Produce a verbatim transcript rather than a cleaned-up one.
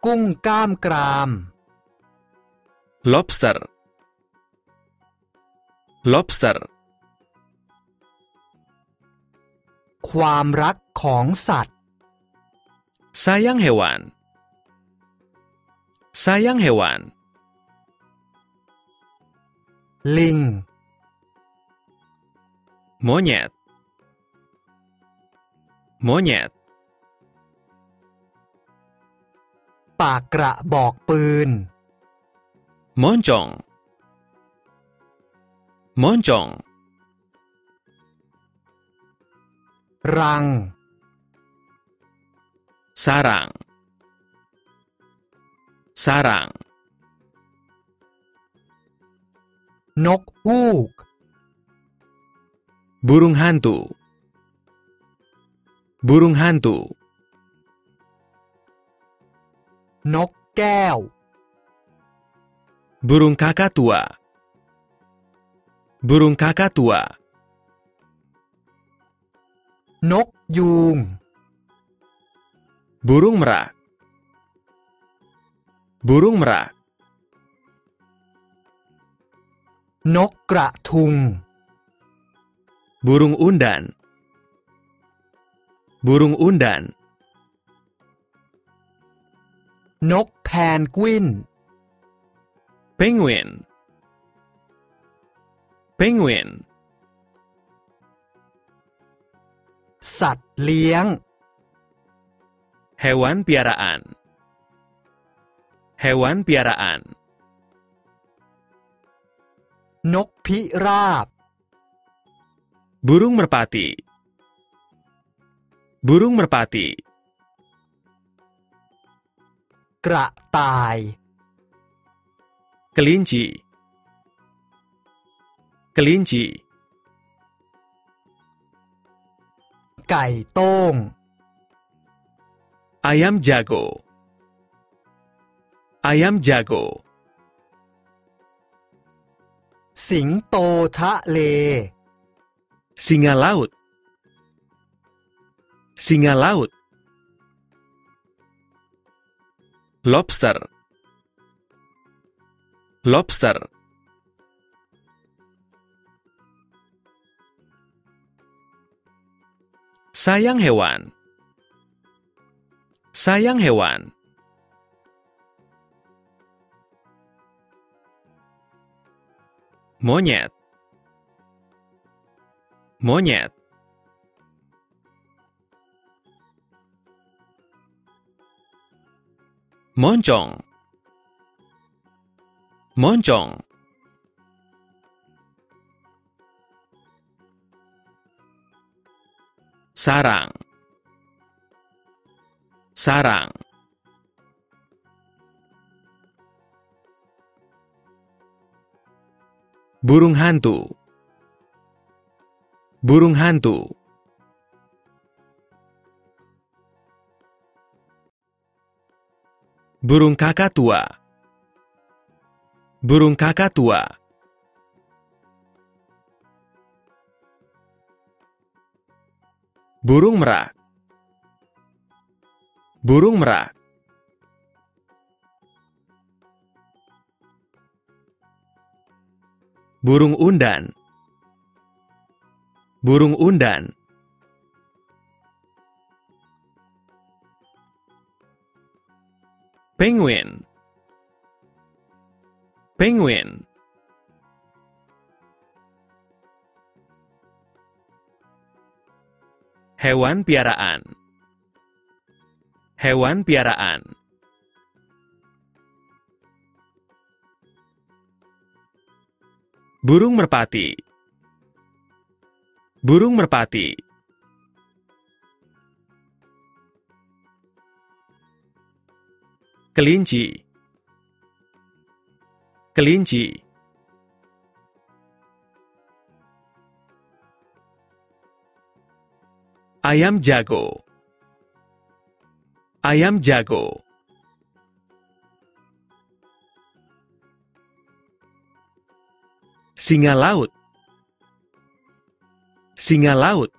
กุ้งกล้ามกราม lobster lobster ความรักของสัตว์ sayang hewan sayang hewan ลิง monyet monyet ปากกระบอกปืน moncong moncong รัง sarang sarang นกฮูก burung hantu burung hantu นกแก้ว burung kakatua burung kakatua นกยูง burung merak burung merak นกกระทุง burung undan burung undan นกแพนกวิน penguin penguin สัตว์เลี้ยง hewan piaraan hewan piaraan นกพิราบ burung merpati burung merpati กระต่าย kelinci kelinci ไก่โต้ง ayam jago ayam jago สิงโตทะเล singa laut singa laut lobster lobster sayang hewan sayang hewan โมเนตโมเนต moncong moncong สารังสารัง burung hantu burung hantu บูรุงคาคาตัวบูรุงคาคาตัวบูรุงมรักบูรุงมรักบูรุงอุนดันบูรุงอุนดันpenguin penguin เฮวันพิอาราอันเฮวันพิอาราอัน burung merpati burung merpati kelinci kelinci ayam jago ayam jago singa laut singa laut